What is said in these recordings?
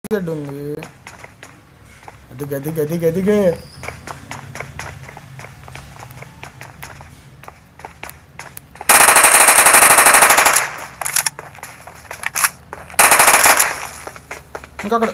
ఉంది. అదిగ అదిగ అదిగ అదిగే. ఇంకొకడు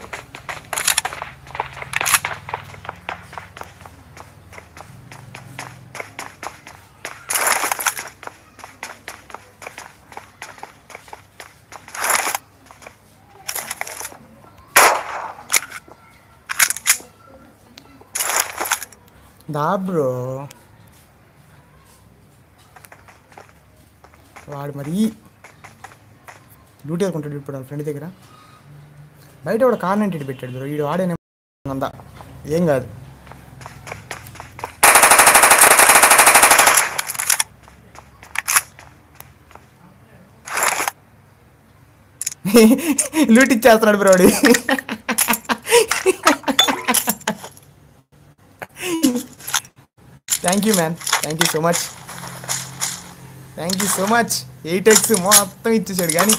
దా బ్రో. వాడు మరి డ్యూటీ అనుకుంటాడు ఇప్పుడు వాళ్ళ ఫ్రెండ్ దగ్గర. బయట కూడా కార్ 98 పెట్టాడు బ్రో. వీడు వాడేనే అందా ఏం కాదు. లూట్ ఇచ్చేస్తున్నాడు బ్రో వాడు. Thank you man, thank you so much, thank you so much. 8x మొత్తం ఇచ్చేసాడు కానీ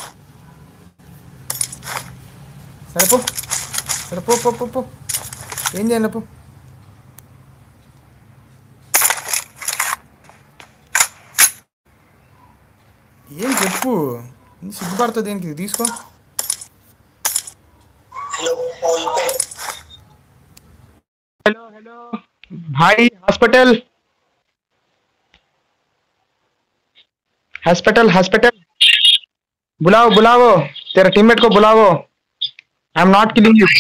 సరే సరే పో ఏం చేయాలి పో. ఏం చెప్పు, సిగ్గుపడుతుంది దేనికి, తీసుకో. हेलो हेलो भाई, हॉस्पिटल हॉस्पिटल हॉस्पिटल बुलाओ बुलाओ, तेरा टीममेट को बुलाओ. I am not killing you.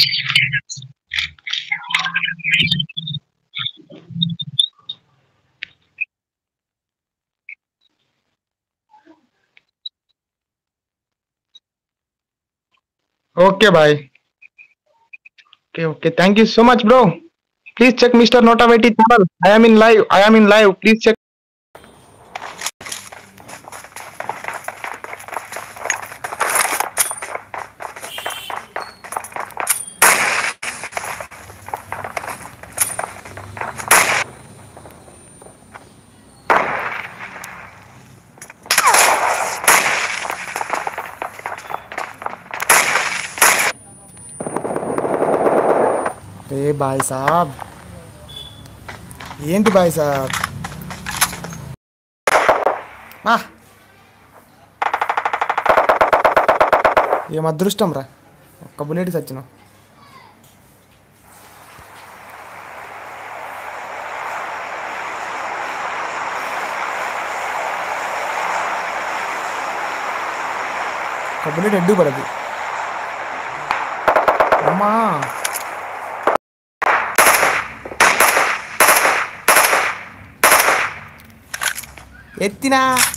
Okay भाई, okay okay, thank you so much bro. Please check Mr. Notavati channel. I am in live. Please check. రే బాయ్ సాబ్, ఏంటి బాయ్ సాబ్, ఏం అదృష్టం రా, ఒక్క బుల్లెట్ చచ్చిన. ఒక్క బుల్లెట్ ఎడ్డు పడదు అమ్మా. ఎత్తినా